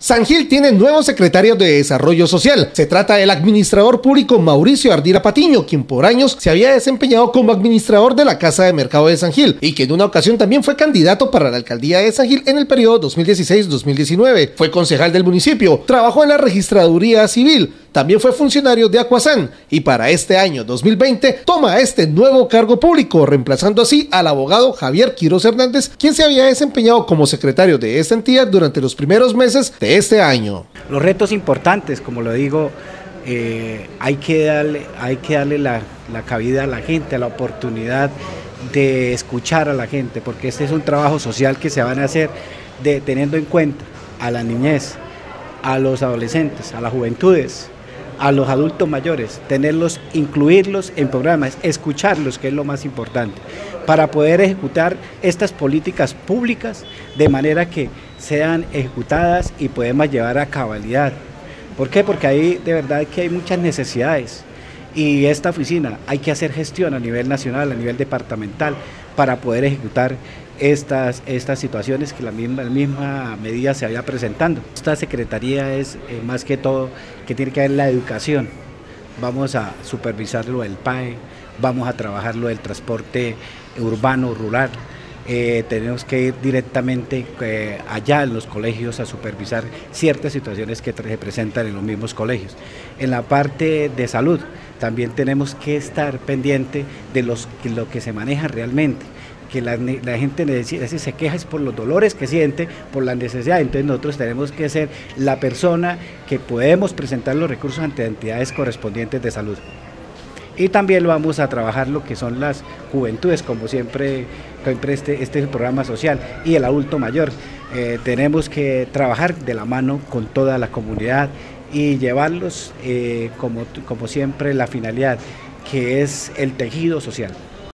San Gil tiene nuevo secretario de Desarrollo Social. Se trata del administrador público Mauricio Ardila Patiño, quien por años se había desempeñado como administrador de la Casa de Mercado de San Gil y que en una ocasión también fue candidato para la alcaldía de San Gil en el periodo 2016-2019. Fue concejal del municipio, trabajó en la registraduría civil, también fue funcionario de Acuasan y para este año 2020 toma este nuevo cargo público, reemplazando así al abogado Javier Quiroz Hernández, quien se había desempeñado como secretario de esta entidad durante los primeros meses de este año. Los retos importantes, como lo digo, hay que darle la cabida a la gente, a la oportunidad de escuchar a la gente, porque este es un trabajo social que se van a hacer teniendo en cuenta a la niñez, a los adolescentes, a las juventudes, a los adultos mayores, incluirlos en programas, escucharlos, que es lo más importante, para poder ejecutar estas políticas públicas de manera que sean ejecutadas y podemos llevar a cabalidad. ¿Por qué? Porque ahí de verdad que hay muchas necesidades y esta oficina hay que hacer gestión a nivel nacional, a nivel departamental, para poder ejecutar estas situaciones que la misma medida se había presentando. Esta secretaría es más que todo que tiene que ver la educación. Vamos a supervisar lo del PAE, vamos a trabajar lo del transporte urbano, rural. Tenemos que ir directamente allá en los colegios a supervisar ciertas situaciones que se presentan en los mismos colegios. En la parte de salud también tenemos que estar pendiente de lo que se maneja realmente, que la gente se queja es por los dolores que siente, por la necesidad. Entonces nosotros tenemos que ser la persona que podemos presentar los recursos ante entidades correspondientes de salud. Y también vamos a trabajar lo que son las juventudes, como siempre este programa social, y el adulto mayor. Tenemos que trabajar de la mano con toda la comunidad y llevarlos, como siempre, la finalidad, que es el tejido social.